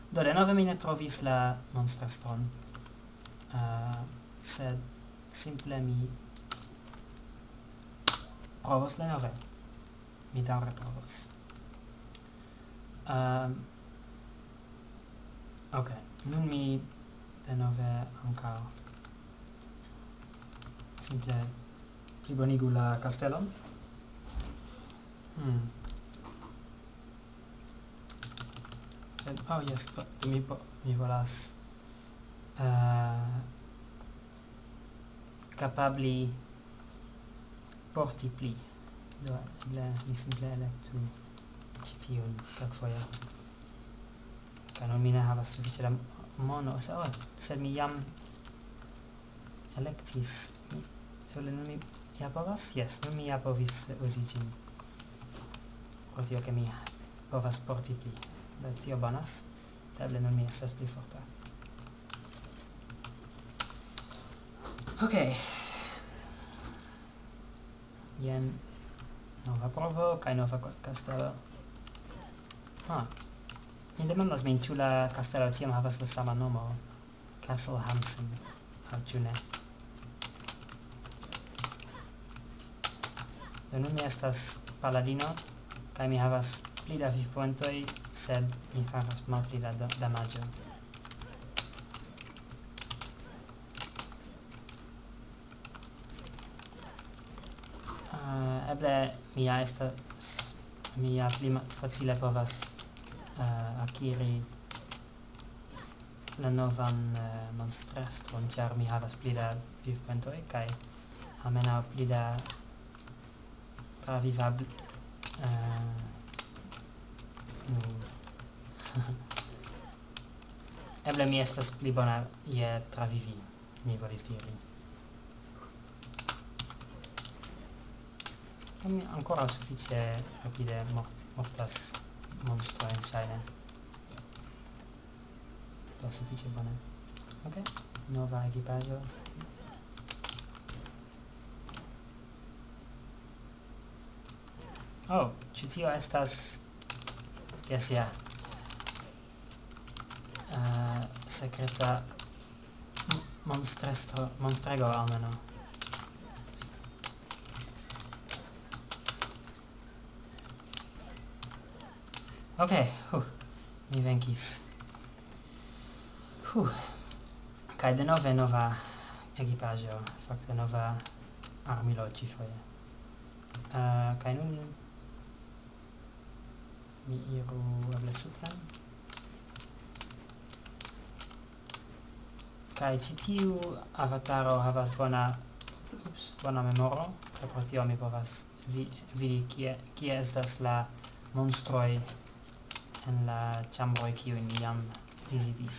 Do denove mi ne trovis la monstrestron. Sed simple mi provos denove. Mi daŭre provos. Ok, nun mi denove ankaŭ simple plibonigu la kastelon. Sed, oh yes, do mi volas kapabli porti pli. Do mi simple elektu ĉi tiun kelkfoje. Kaj nun mi ne havas sufiĉe da mono, sed mi jam elektis. Eble nun mi ja povas? Yes, nun mi ja povis uzi ĝin. Pro tio ke mi povas porti pli. Do tio bonas. Eble nun mi estas pli forta. Ok. Jen nova provo kaj nova kastelo. Mi demandas min ĉu la kastelo ĉiam havas la sama nomo. Castle Hansen. Aŭ ĉu ne? Do nun mi estas paladino kaj mi havas pli da vivpointoj, sed mi faras malpli da damaĝo. Eble mi ja pli facile povas akiri la novan monstrestron, ĉar mi havas pli da vivpointoj kaj almenaŭ pli da travivabl eble mi estas pli bona je travivi, mi volis diri. Mi ancora sufiĉe rapide mortas monstrojn ŝajne. Do sufiĉe bone. Ok, nova ekipaĵo. Oh, ĉu tio estas... Yes, ja. Sekreta monstrego almeno. Ok, mi venkis. Kaj denove nova ekipaĵo, fakte nova armilo ĉifoje. Kaj nun mi iru eble supren. Kaj ĉi tiu avataro havas bona memoro, kaj pro tio mi povas vidi kie estas la monstroj en la ĉambroj kiujn mi jam vizitis.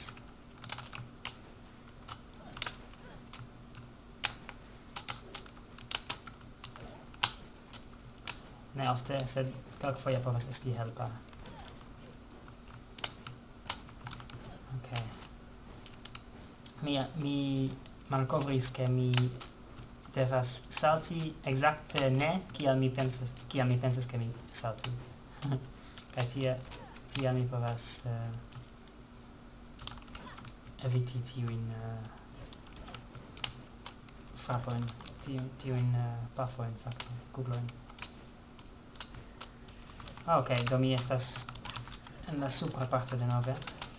Ne ofte, sed kelkfoje povas esti helpa. Ok. Mi malkovris ke mi devas salti ekzakte ne kiam mi pensas ke mi saltu. Kaj tiam mi povas eviti tiujn frapojn, tiujn pafojn, fakte, kuglojn. Ok, do mi estas en la supra parto denove.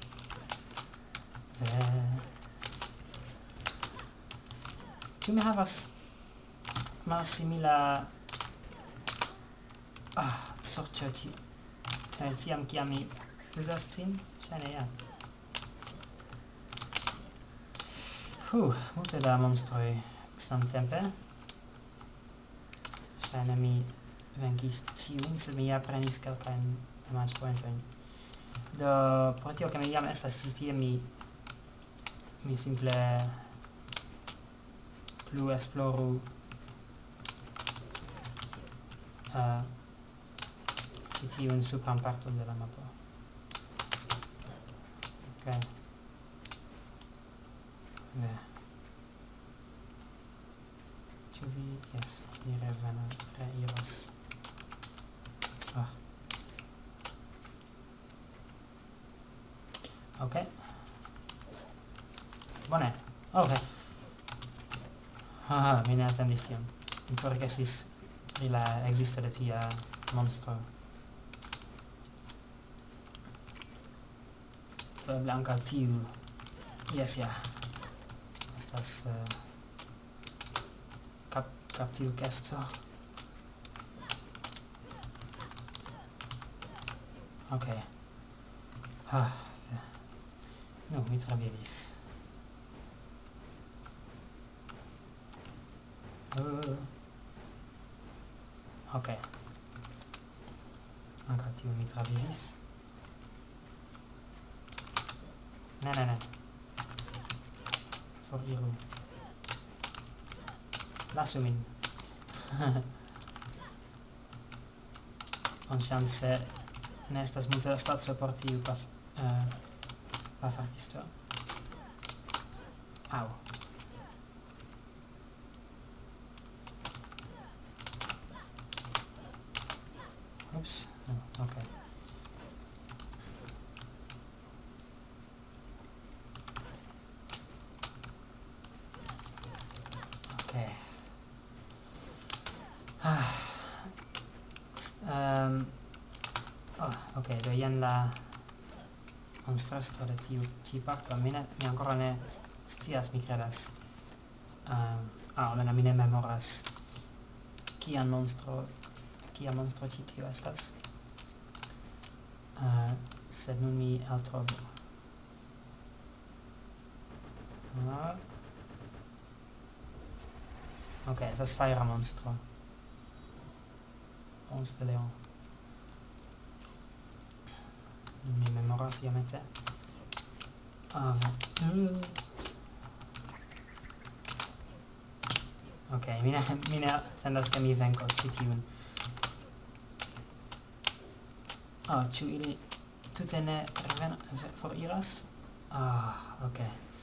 Ĉu mi havas malsimila sorĉo tiam kiam mi uzas ĝin? Ŝajne ja. Multe da monstroj samtempe. Ŝajne mi venkis ĉiujn, sed mi ja prenis kelkajn damaĝpointojn. Do pro tio ke mi jam estas ĉi tie, mi simple plu esploru ĉi tiun supran parton de la mapo. Ok. Ĉu vi... Yes, mi reiros. Ok. Bone. Ok. Haha, mi ne attendis tion. Mi forgesis pri la existo de tia monstro. Eble ankaŭ tiu. Yes, ja. Estas kaptilkesto. Ok. Nu, mi travivis. Ok. Ankaŭ tiu mi travivis. Ne. Foriru. Lasu min. Bonŝance ne estas multe da spaco por tiu pafarkisto. Au. Ups. Ok. Ok, do jen la monstrestro de tiu ĉi parto. Mi ancora ne scias, mi credas. Almeno mi ne memoras kia monstro ĉi tiu estas. Sed nun mi eltrovu. Ok, estas fajra monstro. Ponce de Leon. Mi memoras iomete. Ok, mi ne attendas ke mi venkos ĉi tiun. Ĉu ili tute ne foriras? Ok.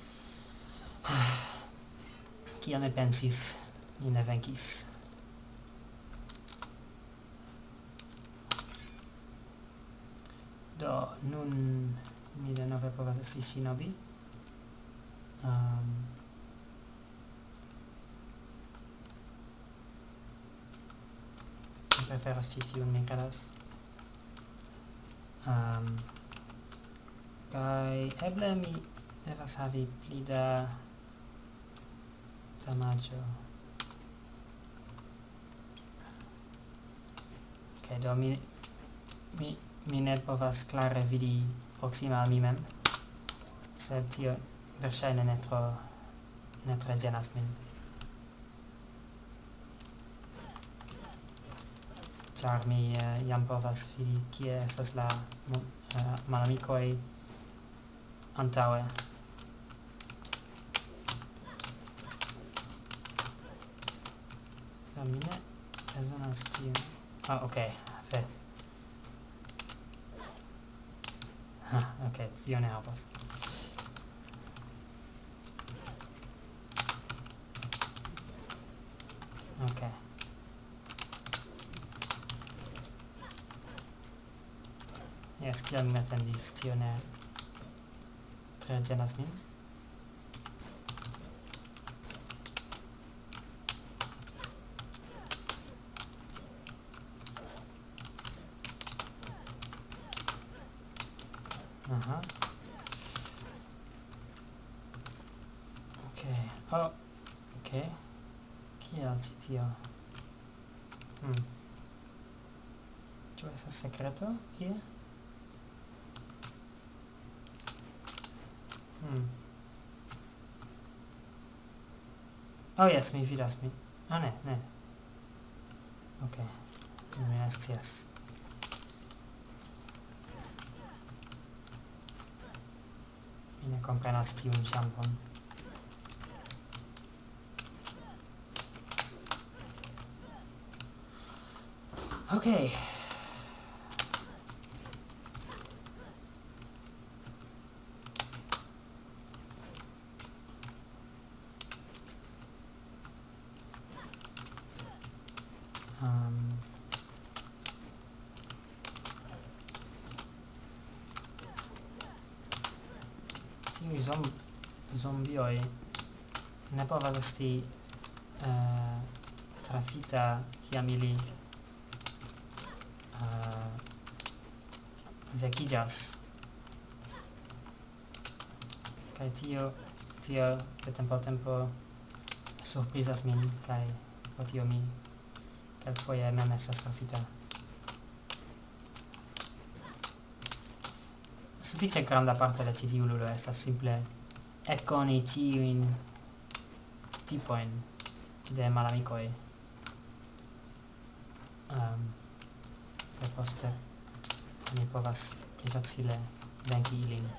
Kiel mi pensis, mi ne venkis. Do, nun mi denove povas esti shinobi. Mi preferas ĉi tiun, mi kredas. Kaj eble mi devas havi pli da damaĝo. Ok, do mi ne povas klare vidi proksime al mi mem, sed tio verŝajne ne tre ĝenas min. Ĉar mi jam povas vidi kie estas la malamikoj antaŭe. Do mi ne bezonas tion. Ok, fe. Ok, tio ne helpas. Ok. Yes, kiel mi atendis, tio ne tre ĝenas min. Aha. Ok. Ok. Kiel ĉi tio? Ĉu estas sekreto ie? Yes, mi vidas mi. Ne. Ok. Mi ne scias. Mi ne komprenas tiun ŝampon. Ok. tiuj zombioj ne povas esti trafita kiam ili vekiĝas. Kaj tio de tempo al tempo surprizas min, kaj pro tio mi kelkfoje mem estas trafita. Sufiĉe granda parto de ĉi tiu ludo estas simple ekkoni ĉiujn tipojn de malamikoj. Kaj poste mi povas pli facile venki ilin.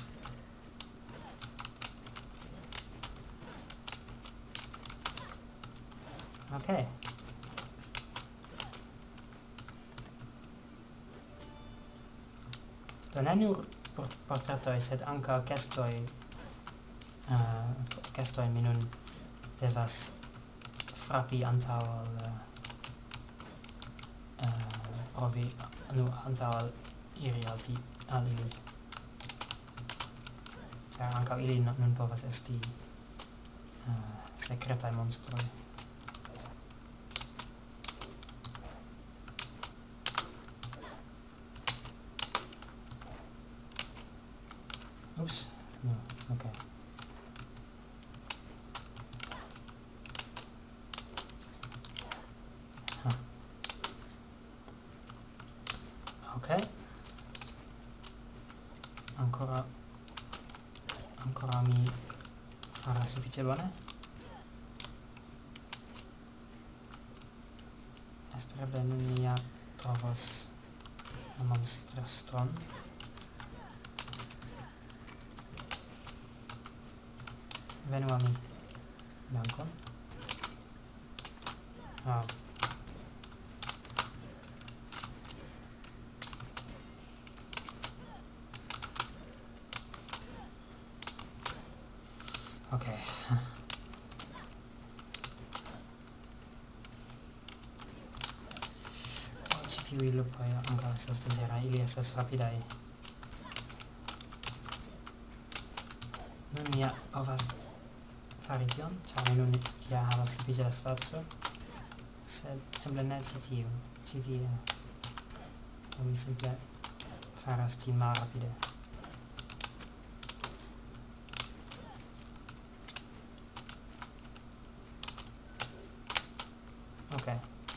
Okay. Do ne nur portretoj, sed ankaŭ kestoj. Kestoj mi nun devas frapi antaŭ provi antaŭ iri al ili. Ĉar ankaŭ ili nun povas esti sekretaj monstroj. Oops. No, okay. Okay. Ancora mi farà sufiĉe bone. Espereble nun mi ja trovos la monstrestron. Venu a mi. Dankon. Okay. Ĉi tiuj lupoj ankaŭ estas danĝeraj, ili estas rapidaj. Nun mi ja povas fari tion, ĉar mi nun ja havas sufiĉe da spaco, sed eble ne ĉi tie. Do mi simple faras ĝin malrapide. Okay.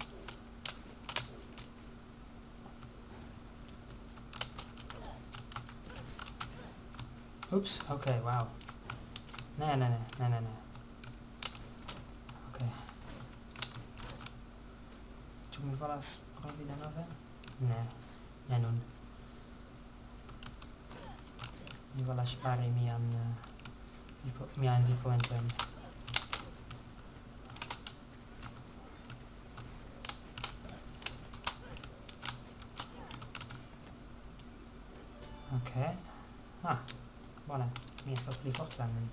Oops, okay, wow. Ne. Okay. Ĉu mi volas provi denove? Ne nun. Mi volas ŝpari miajn vivpoentojn. Okay. Bone. Mi estas pli forta nun.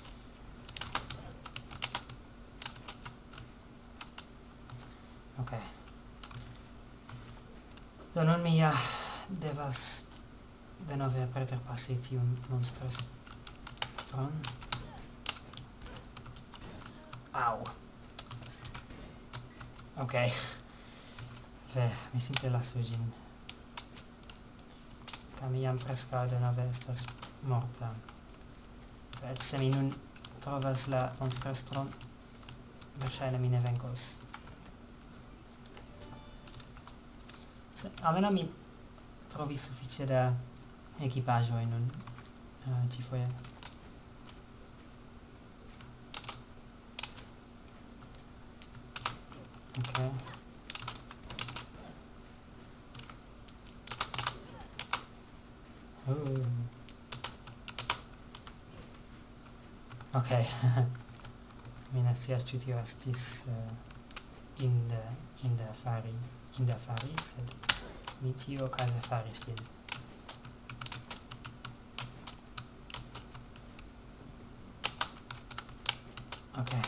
Okay. Do nun mi ja devas denove preterpassi tiun monstrestron. Au. Okay. Mi simple lasu ĝin. Kaj mi jam preskaŭ denove estas morta. Eĉ se mi nun trovas la monstrestron, verŝajne mi ne venkos. Almenaŭ mi trovis sufiĉe da ekipaĵoj nun ĉifoje. Okay. Okay. Mi ne scias ĉu tio estis inde fari, sed mi tiuokaze faris ĝin. Okay.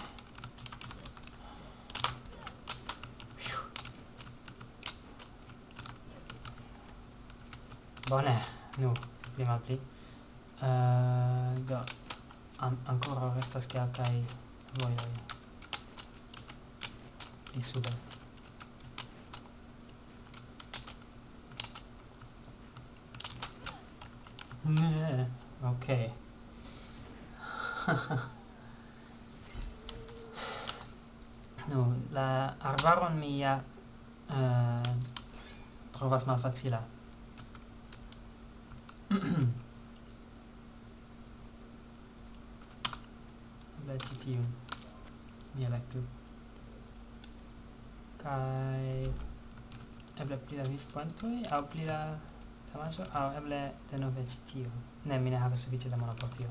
Bone, nu, pli malpli. Do ancora restas kelkaj vojoj pli sube. Ne, okej. Nu, la arbaron mi ja trovas malfacila. Eble ĉi tiun mi elektu. Kaj eble pli da vivpointoj aŭ pli da damaĝo aŭ eble denove ĉi tio. Ne, mi ne havas sufiĉe da mono por tio.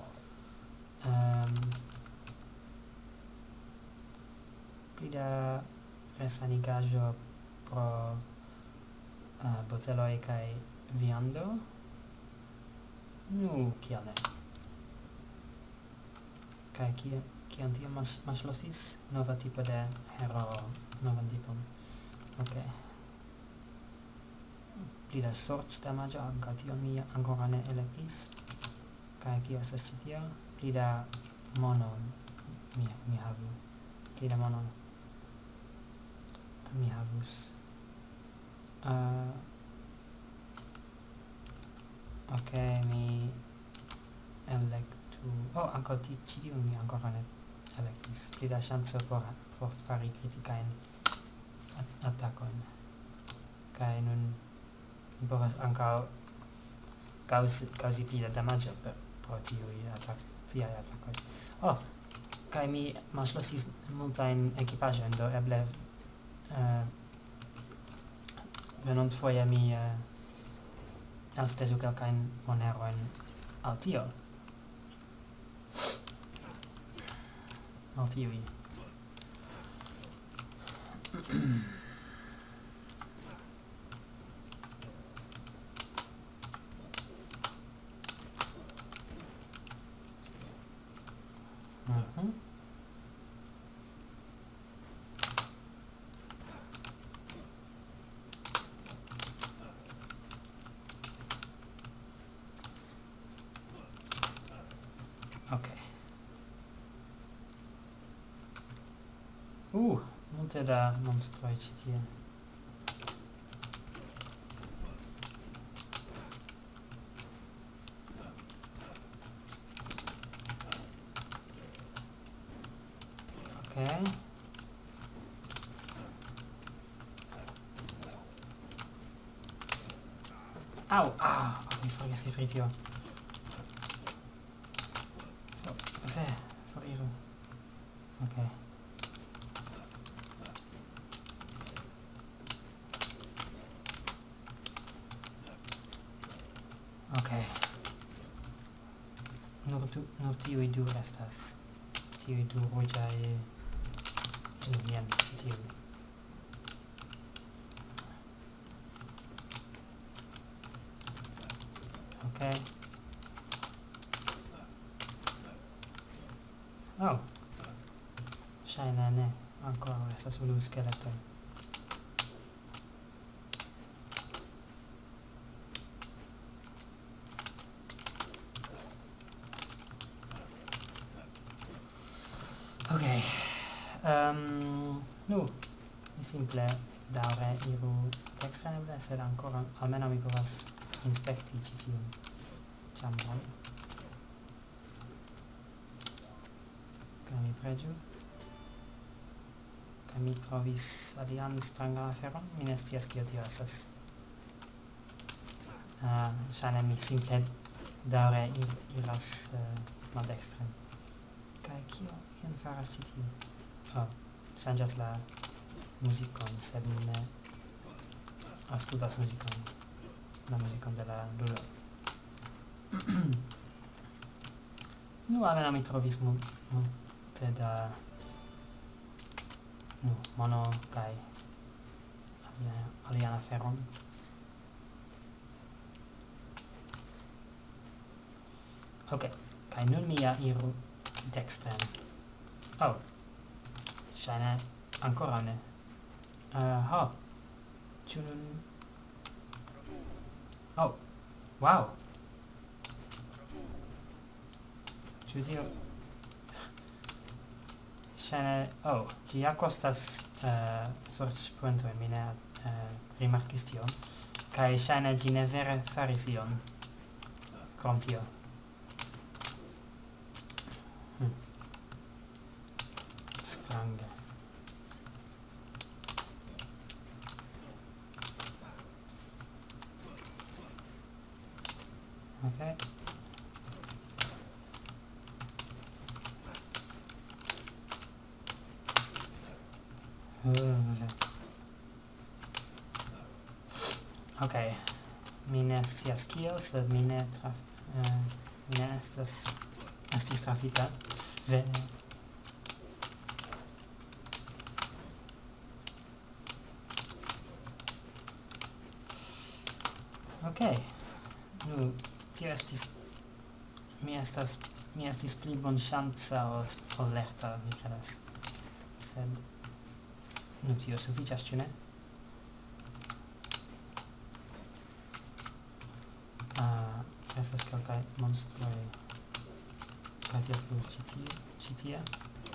Pli da resanigaĵo pro boteloj kaj viando. Nu, kial ne? Kaj kiam tio malŝlosis? Nova tipo de heroo, novan tipon. Okay. Pli da sorĉdamaĝo, ankaŭ tion mi ankoraŭ ne elektis. Kaj kio estas ĉi tio? Pli da mono mi havu. Pli da mono mi havus. Okay, mi elektu... Oh, ankaŭ ĉi tiun mi ankoraŭ ne elektis. Pli da ŝanco por fari kritikajn atakojn. Kaj nun mi povas ankaŭ kaŭzi pli da damaĝo pro tiaj atakoj. Oh, kaj mi malŝlosis multajn ekipaĵojn, do eble venontfoje mi elspezu kelkajn monerojn al tio. Al tiuj. Okay. Multe da monstroj ĉi tie. Okay. Au! Mi forgesis pri tio. Foriru. Okay. Okay. Nur tiuj du restas. Tiuj du ruĝaj. Jen, tiuj. Okay. Oh. Ŝajne ne. Ankoraŭ estas unu skeletoj. Okay. Nu, mi simple daŭre iru dekstren eble, sed ankoraŭ almenaŭ mi povas inspekti ĉi tiun ĉambron. Kaj mi preĝu. Kaj mi trovis alian strangan aferon. Mi ne scias kio tio estas. Ŝajne mi simple daŭre iras maldekstren. Kaj kion faras ĉi tiu? Oh, ŝanĝas la muzikon, sed mi ne aŭskultas muzikon. La muzikon de la ludo. Nu, almenaŭ mi trovis multe da mono kaj alian aferon. Ok, kaj nun mi ja iru dekstren. Oh, ŝajne ankoraŭ ne. Ĉu nun... Oh, wow! ĉu tio ŝajne ĝi ja kostas sorĉpointojn, mi ne rimarkis tion, kaj ŝajne ĝi ne vere faris ion krom tio. Strange. Okay. Okay. Mi ne scias kiel, sed mi ne estis trafita. Okay. Nu, tio estis mi estis pli bonŝanca ol lerta, mi kredas. Sed nu tio sufiĉas, ĉu ne? Estas kelkaj monstroj kaj tiel plu ĉi tie.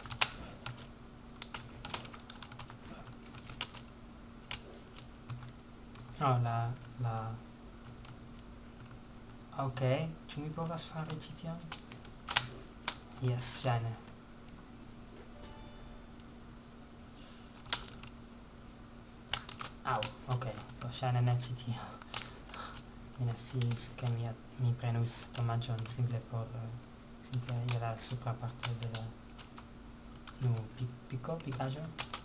Okay, ĉu mi povas fari ĉi tion? Yes, ŝajne. Okay, do ŝajne ne ĉi tie. Mi ne sciis ke mi prenus domaĝon simple je la supra parto de la pikaĵo.